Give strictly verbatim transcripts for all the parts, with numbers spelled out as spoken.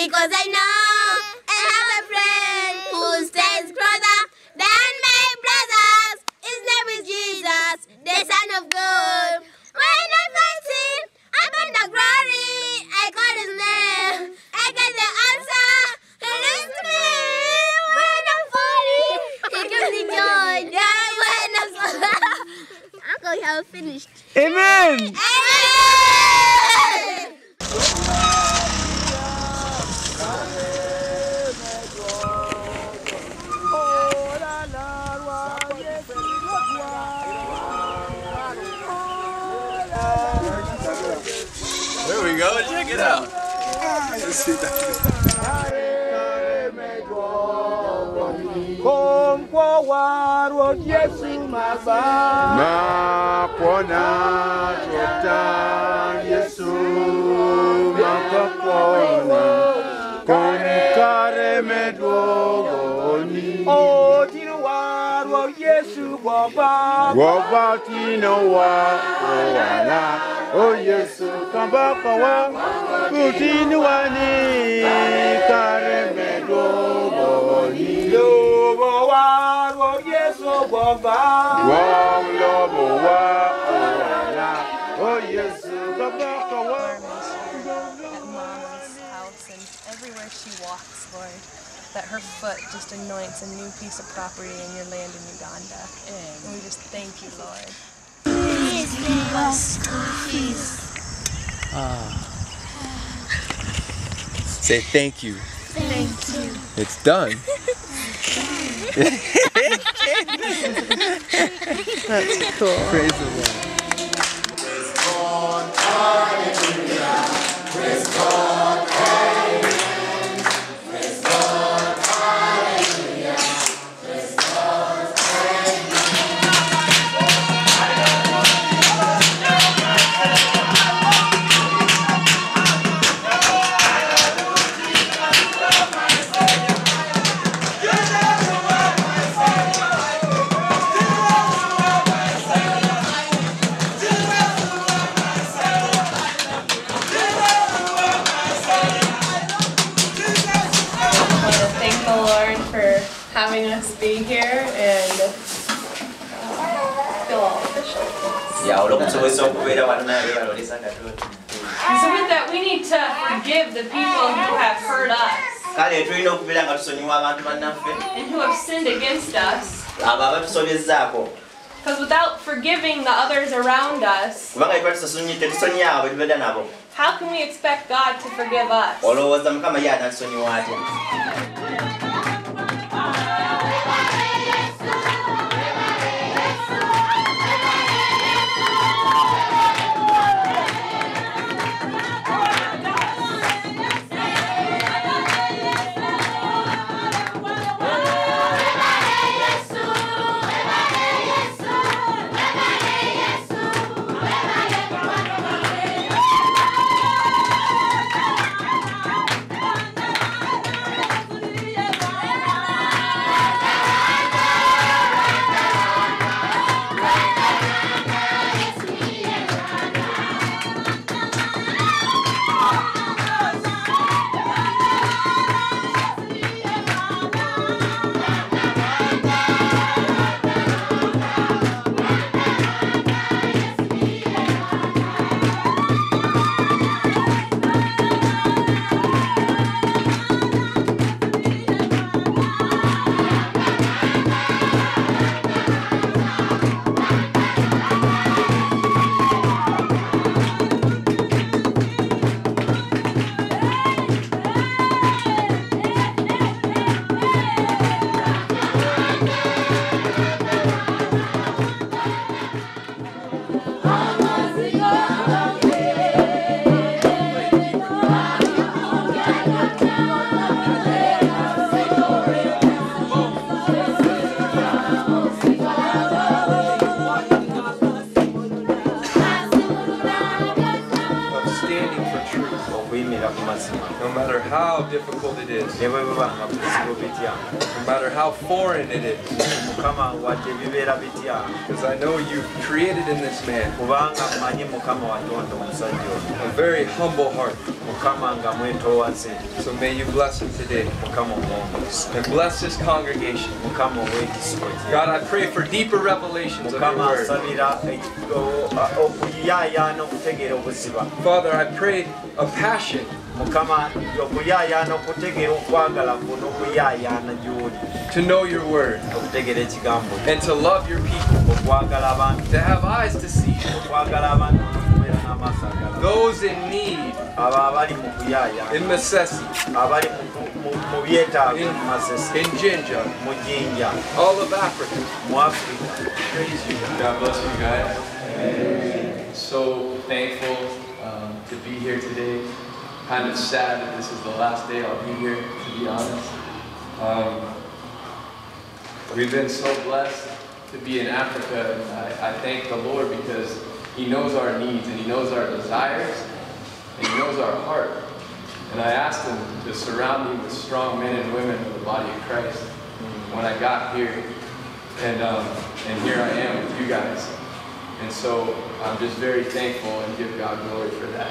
because I know I have a friend who stands closer than my brothers. His name is Jesus, the Son of God. When I first see him up in the glory, I call his name. I get the answer. He listens to me when I'm falling. He gives me joy, joy when I'm falling. Uncle, you have finished. Amen. Amen. There we go, check it out. Oh, Tino wa Yesu Baba. Baba Tino wa oh Yesu Baba wa Tino wa ni karemedo boni. Lobo wa Yesu Baba. Wa lobo wa oh Yesu Baba wa. At Mama's house and everywhere she walks, Lord, that her foot just anoints a new piece of property in your land in Uganda. And we just thank you, Lord. Please give us peace. Ah. Say thank you. Thank you. It's done. That's cool. Praise the Lord. Praise God, amen. Praise God, hallelujah. Praise God, having us be here and feel all official. And so with that, we need to forgive the people who have hurt us and who have sinned against us. Because without forgiving the others around us, how can we expect God to forgive us? No matter how difficult it is. No matter how foreign it is. Because I know you've created in this man a very humble heart. So may you bless him today. And bless this congregation. God, I pray for deeper revelations of your word. Father, I pray a passion to know your word and to love your people, to have eyes to see those in need, in necessity, in, in Jinja, all of Africa. Praise you. God bless you guys. So thankful um, to be here today. Kind of sad that this is the last day I'll be here, to be honest. Um, we've been so blessed to be in Africa. And I, I thank the Lord because He knows our needs and He knows our desires and He knows our heart. And I asked Him to surround me with strong men and women of the body of Christ when I got here. And, um, and here I am with you guys. And so I'm just very thankful and give God glory for that.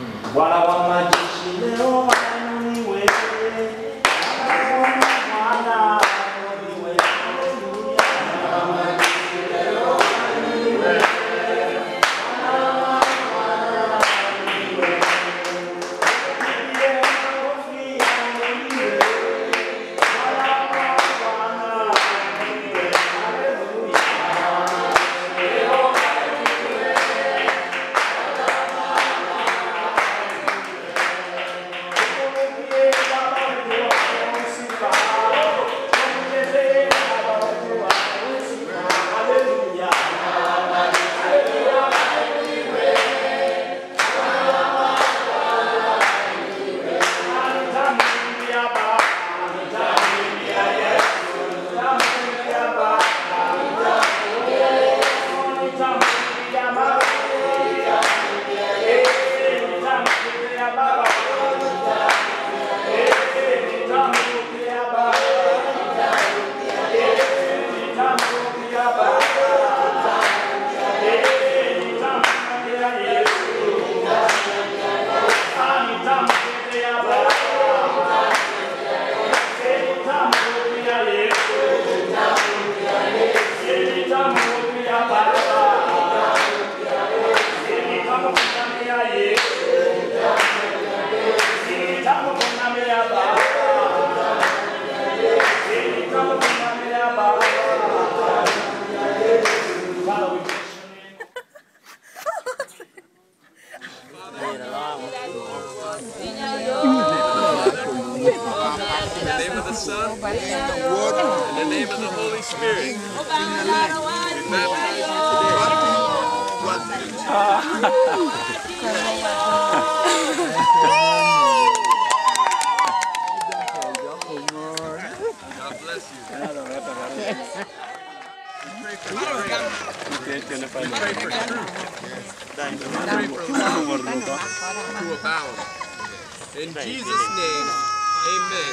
In Jesus' name, amen.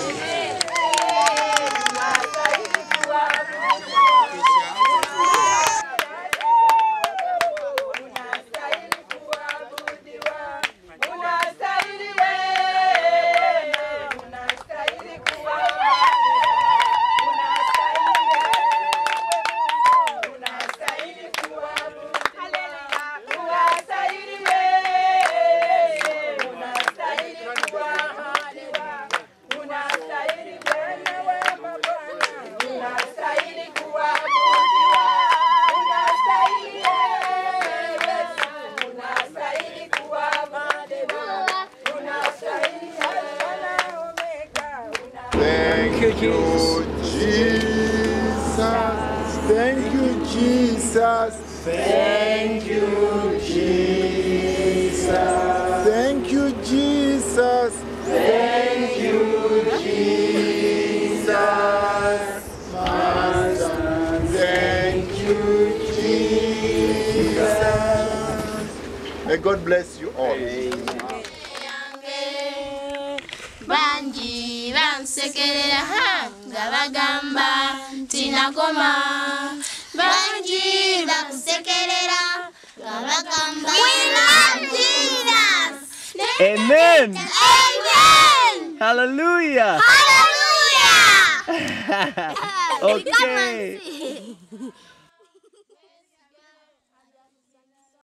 Thank you, Jesus. Thank you, Jesus. Thank you, Jesus. Thank you, Jesus. Thank you, Jesus. Master, thank you, Jesus. May God bless you all. Amen. bangi bansekerera nga bagamba tinakoma bangi bakusekerera nga bagamba we love Jesus. Amen. Amen. Hallelujah. Hallelujah. Okay.